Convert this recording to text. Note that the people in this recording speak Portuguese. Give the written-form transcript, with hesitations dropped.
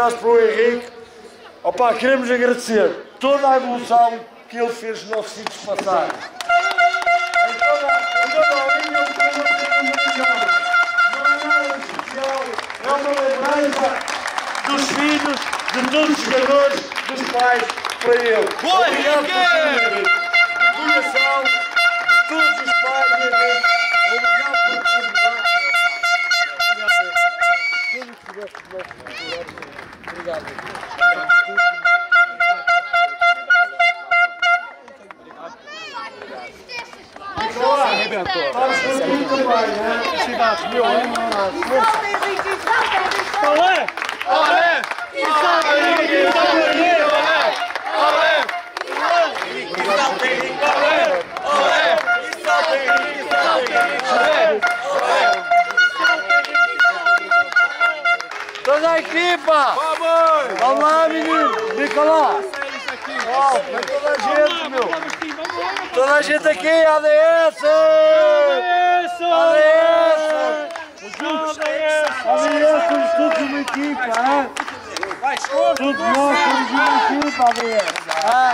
abraço para o Henrique. Opa, queremos agradecer toda a evolução que ele fez nos nossos sítios passados. Em toda a linha, o que não é nada especial, é uma lembrança dos filhos, de todos os jogadores, dos pais, para ele. Boa, obrigado por tudo, Henrique. De coração, de todos os pais, Henrique. Obrigado por tudo. Obrigado. Vamos muito bem, né? Cidades, meu amigo. Olé! Olé! Toda a equipa! Vamos! Vamos lá, menino! Fica lá! Ó, foi toda a gente, meu! Toda a gente aqui, ADS! ADS! ADS, somos todos uma equipa, hein? Todos nós somos uma equipa, ADS!